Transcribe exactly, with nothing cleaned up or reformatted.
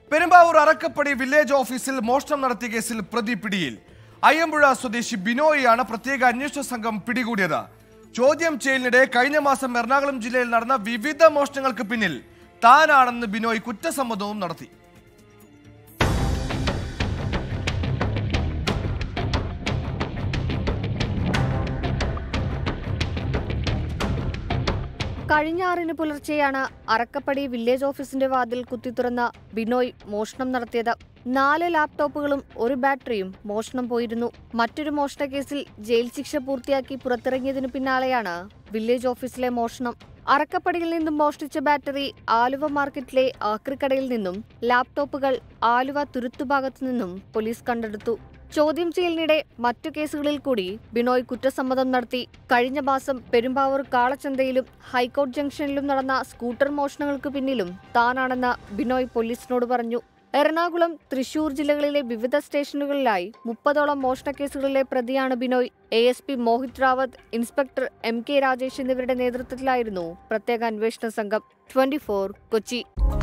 Perumbavoor Arakkappady village ഓഫീസിൽ മോഷണം നടത്തിയ കേസിൽ പ്രതി പിടിയിൽ. അയ്യമ്പുഴ സ്വദേശി ബിനോയിയാണ് പ്രത്യേക അന്വേഷണ സംഘം പിടികൂടിയത്. ചോദ്യം ചെയ്യലിനിടെ കഴിഞ്ഞ മാസം എറണാകുളം ജില്ലയിൽ നടന്ന വിവിധ മോഷണങ്ങൾക്ക് പിന്നിൽ താനാണെന്ന് ബിനോയ് കുറ്റസമ്മതവും നടത്തി. കഴിഞ്ഞ ആറിന് പുലർച്ചെയാണ് അറക്കപ്പടി വില്ലേജ് ഓഫീസിന്റെ വാതിൽ കുത്തിത്തുറന്ന ബിനോയ് മോഷണം നടത്തിയത്. നാല് ലാപ്ടോപ്പുകളും ഒരു ബാറ്ററിയും മോഷണം പോയിരുന്നു. മറ്റൊരു മോഷണ കേസിൽ ജയിൽ ശിക്ഷ പൂർത്തിയാക്കി പുറത്തിറങ്ങിയതിനു പിന്നാലെയാണ് വില്ലേജ് ഓഫീസിലെ മോഷണം. അറക്കപ്പടിയിൽ നിന്നും മോഷ്ടിച്ച ബാറ്ററി ആലുവ മാർക്കറ്റിലെ ആക്രിക്കടയിൽ നിന്നും ലാപ്ടോപ്പുകൾ ആലുവ തുരുത്തുഭാഗത്തു നിന്നും പോലീസ് കണ്ടെടുത്തു. ചോദ്യം ചെയ്യലിനിടെ മറ്റു കേസുകളിൽ കൂടി ബിനോയ് കുറ്റസമ്മതം നടത്തി. കഴിഞ്ഞ മാസം പെരുമ്പാവൂർ കാളച്ചന്തയിലും ഹൈക്കോർട്ട് ജംഗ്ഷനിലും നടന്ന സ്കൂട്ടർ മോഷണങ്ങൾക്ക് പിന്നിലും താനാണെന്ന് ബിനോയ് പോലീസിനോട് പറഞ്ഞു. എറണാകുളം, തൃശൂർ ജില്ലകളിലെ വിവിധ സ്റ്റേഷനുകളിലായി മുപ്പതോളം മോഷണ കേസുകളിലെ പ്രതിയാണ് Binoy. A S P Mohit Rawat, inspector M K Rajesh എന്നിവരുടെ നേതൃത്വത്തിലായിരുന്നു പ്രത്യേക അന്വേഷണ സംഘം. Twenty four Kochi.